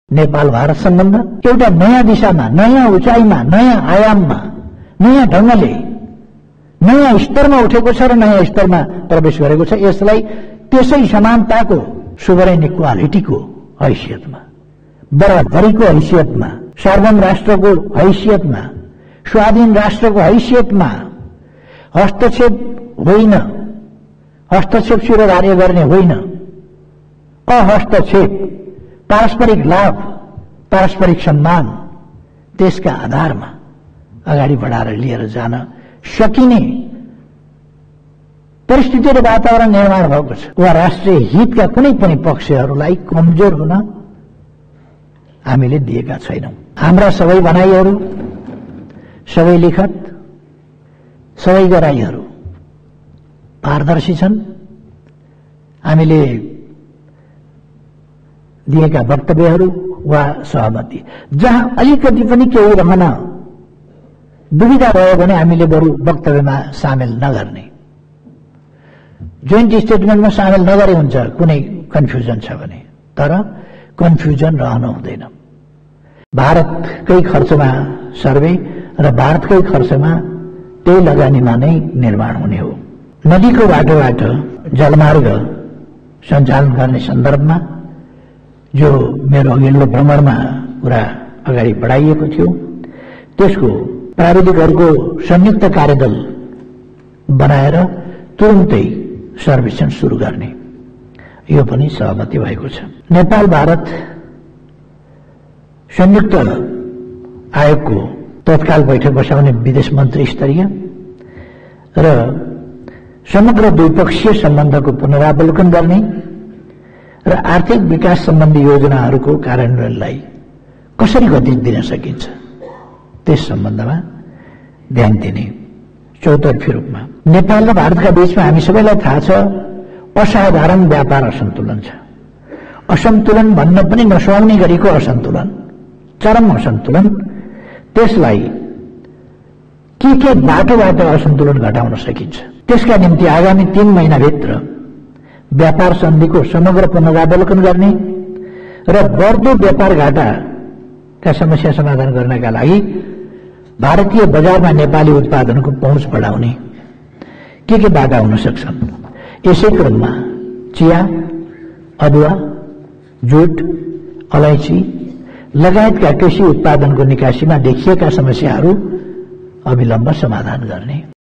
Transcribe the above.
नेपाल भारत सम्बन्ध एउटा नयाँ दिशामा, नयाँ उचाइमा, नयाँ आयाममा, नयाँ ढंगले, नयाँ स्तरमा उठेको छ र नयाँ स्तरमा प्रवेश गरेको छ। यसलाई त्यसै समानताको, सोभरेन इक्वालिटीको हैसियतमा, बराबरीको हैसियतमा, सार्वभौम राष्ट्रको हैसियतमा, स्वाधीन राष्ट्रको हैसियतमा हस्तक्षेप होइन, हस्तक्षेप शिरोधार्य गर्ने होइन, अहस्तक्षेप, पारस्परिक लाभ, पारस्परिक सम्मान, त्यसका आधारमा अगाडि बढाएर लिएर जान सकिने परिस्थिति र वातावरण निर्माण भएको छ। वा राष्ट्रिय हितका कुनै पनि पक्षहरूलाई कमजोर हुन हामीले दिएका छैनौं। हाम्रा सबै भनाइहरू, सबै लिखत, सबै गराइहरू पारदर्शी छन्। हामीले दिएका वक्तव्यहरू वा सहमति जहाँ अलिकति पनि केही रहन दुविधा भयो भने हामीले बरु वक्तव्यमा सामेल नगर्ने, जोइन्ट स्टेटमेन्टमा सामेल नगरे हुन्छ कुनै कन्फ्युजन छ भने। तर कन्फ्युजन रहन हुँदैन। भारतकै खर्चमा सर्वे र भारतकै खर्चमा त्यही लगानीमा नै निर्माण हुने हो। नदीको बाटोबाट जलमार्ग सञ्चालन गर्ने सन्दर्भमा जो मेरो अघिल्लो भ्रमणमा कुरा अगाडि बढाइएको थियो, त्यसको प्राविधिकहरूको संयुक्त कार्यदल बनाएर तुरुन्तै सर्वेक्षण सुरु गर्ने, यो पनि सहमति भएको छ। नेपाल भारत संयुक्त आयोगको तत्काल बैठक बसाउने विदेश मन्त्री स्तरीय र समग्र द्विपक्षीय सम्बन्धको पुनरावलोकन गर्ने र आर्थिक विकास सम्बन्धी योजनाहरूको कार्यान्वयनलाई कसरी गति दिन सकिन्छ त्यस सम्बन्धमा ध्यान दिने। चौतर्फी रूपमा नेपाल र भारतका बीचमा हामी सबैलाई थाहा छ असाधारण व्यापार असन्तुलन छ। असन्तुलन भन्न पनि नसुहाउने गरेको असन्तुलन, चरम असन्तुलन। त्यसलाई के बाटोबाट असन्तुलन घटाउन सकिन्छ त्यसका निम्ति आगामी 3 महिनाभित्र व्यापार सन्धिको समग्र पुनरावलोकन गर्ने र बढ्दो व्यापार घाटाका समस्या समाधान गर्नका लागि भारतीय बजारमा नेपाली उत्पादनको पहुँच बढाउने के बाटा हुन सक्छन्। यसै क्रममा चिया, अदुवा, जुट, अलैँची लगायतका कृषि उत्पादनको निकासीमा देखिएका समस्याहरू अविलम्ब समाधान गर्ने।